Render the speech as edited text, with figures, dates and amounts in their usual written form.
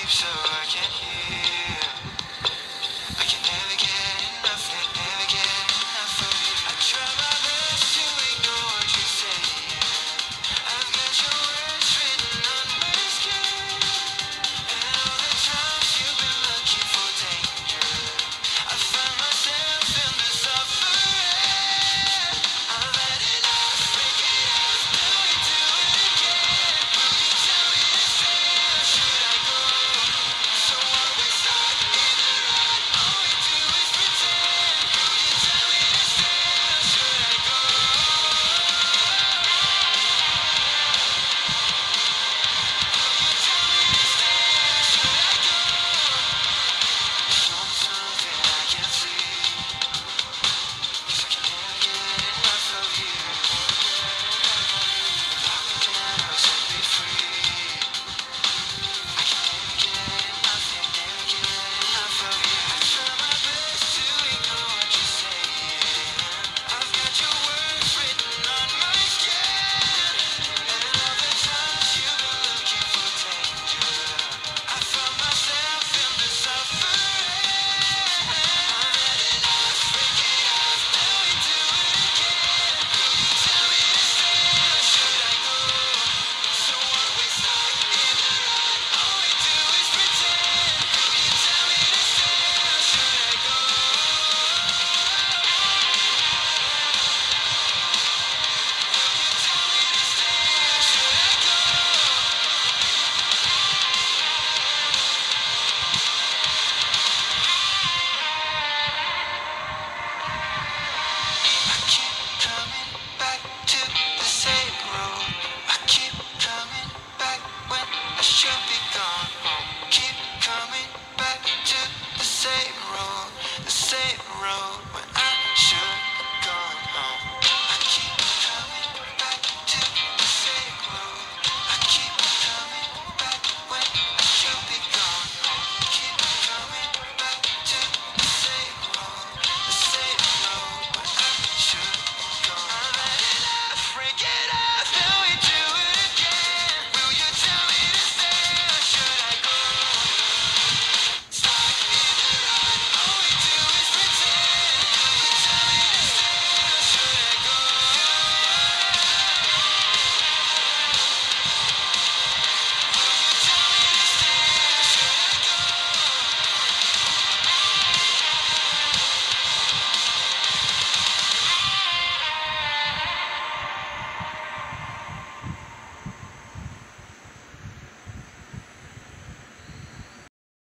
sleep so I can hear. I can never get enough, never get enough of you. I try my best to ignore what you're saying. I've got your words written on my skin, and all the times you've been looking for danger, I find myself in the suffering. I've had enough, break it off, now we do it again. Will you tell me to stay or should I go? So are we stuck in the rut? All we do is pretend. Will you tell me to stay or should I go? Will you tell me to stay or should I go? Show me something I can see, 'cause I can never get enough of you. Lock me down or set me free. I can never get enough, never get enough of you. I try my best to ignore what you're saying. I've got your words written on my skin, and all the times you've been looking for danger, I found myself in the suffering. I've had enough, break it off, now we do it again. Will you tell me to stay or should I go? So are we stuck in the rut? All we do is pretend. Will you tell me to stay or should I go? Will you tell me to stay or should I go? I keep coming back to the same road. I keep coming back when I should be